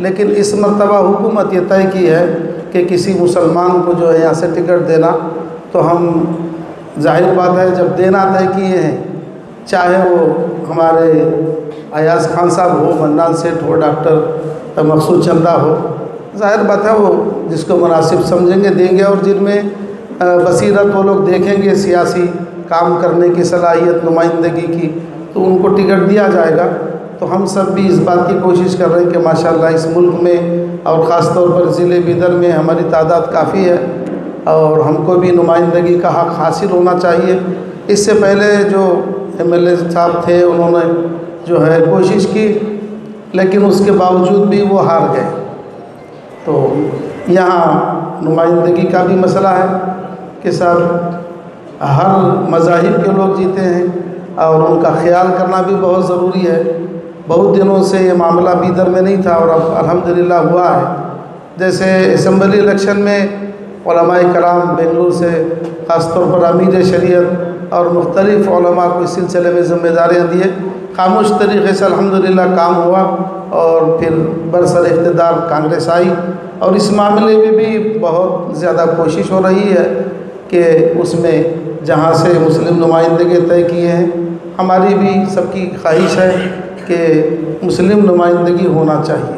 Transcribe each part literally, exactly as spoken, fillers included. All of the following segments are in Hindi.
लेकिन इस मरतबा हुकूमत ये तय की है कि किसी मुसलमान को जो है यहाँ से टिकट देना, तो हम जाहिर बात है जब देना तय किए हैं, चाहे वो हमारे अयाज खान साहब हो, मन्नान सेठ हो, डॉक्टर मकसूद चंदा हो, जाहिर बात है वो जिसको मुनासिब समझेंगे देंगे, और जिनमें बसीरत वो लोग देखेंगे सियासी काम करने की सलाहियत, नुमाइंदगी की, तो उनको टिकट दिया जाएगा। तो हम सब भी इस बात की कोशिश कर रहे हैं कि माशाल्लाह इस मुल्क में और ख़ास तौर पर ज़िले बिदर में हमारी तादाद काफ़ी है और हमको भी नुमाइंदगी का हक़ हासिल होना चाहिए। इससे पहले जो एम एल ए साहब थे उन्होंने जो है कोशिश की, लेकिन उसके बावजूद भी वो हार गए। तो यहाँ नुमाइंदगी का भी मसला है कि सब हर मज़ाहिब के लोग जीते हैं और उनका ख़्याल करना भी बहुत ज़रूरी है। बहुत दिनों से ये मामला बिदर में नहीं था और अब अल्हम्दुलिल्लाह हुआ है। जैसे असम्बली इलेक्शन में उलमाए कराम बेंगलुरु से ख़ास तौर पर अमीर शरीयत और मुख्तलिफ़ उलमा को इस सिलसिले में ज़िम्मेदारियाँ दिए, खामोश तरीक़े से अल्हम्दुलिल्लाह काम हुआ और फिर बरसर इक़्तिदार कांग्रेस आई और इस मामले में भी बहुत ज़्यादा कोशिश हो रही है कि उसमें जहाँ से मुस्लिम नुमाइंदगी तय किए हैं, हमारी भी सबकी ख्वाहिश है कि मुस्लिम नुमाइंदगी होना चाहिए।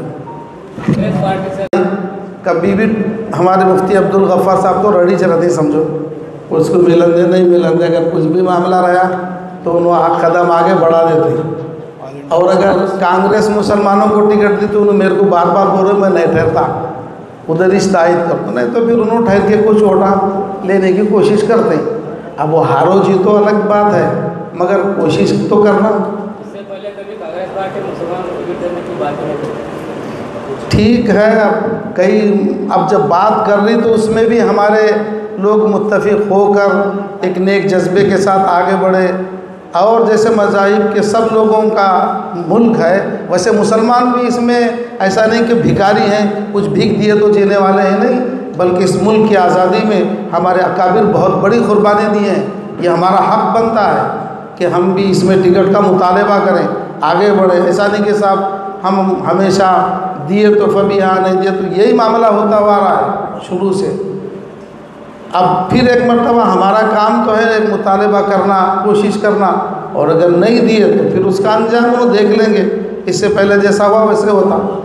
कभी भी हमारे मुफ्ती अब्दुल गफ़्फ़ार साहब तो रड़ी चलते समझो, उसको मिलन दे नहीं मिलन दे, अगर कुछ भी मामला रहा तो उन्होंने कदम आगे बढ़ा देते। और अगर कांग्रेस मुसलमानों को टिकट दी तो उन्होंने मेरे को बार बार बोल रहे मैं नहीं ठहरता, उधर इस्तायद करता, नहीं तो फिर उन्होंने ठहर के कुछ ओटा लेने की कोशिश करते हैं। अब वो हारो जीतो अलग बात है, मगर कोशिश तो करना। इससे पहले कभी कांग्रेस पार्टी मुसलमान को टिकट देने की बात नहीं, ठीक है। अब कई अब जब बात कर रही तो उसमें भी हमारे लोग मुत्तफ़िक़ होकर एक नेक जज्बे के साथ आगे बढ़े। और जैसे मज़ाहिब के सब लोगों का मुल्क है, वैसे मुसलमान भी इसमें ऐसा नहीं कि भिखारी हैं, कुछ भीख दिए तो जीने वाले हैं, नहीं, बल्कि इस मुल्क की आज़ादी में हमारे अकाबिर बहुत बड़ी कुर्बानी दी हैं। ये हमारा हक़ बनता है कि हम भी इसमें टिकट का मुतालबा करें, आगे बढ़े। ऐसा नहीं कि साहब हम हमेशा दिए तो कभी यहाँ नहीं दिए, तो यही मामला होता हुआ रहा है शुरू से। अब फिर एक मरतबा हमारा काम तो है मुतालबा करना, कोशिश करना, और अगर नहीं दिए तो फिर उसका अंजाम वो देख लेंगे। इससे पहले जैसा हुआ वैसे होता।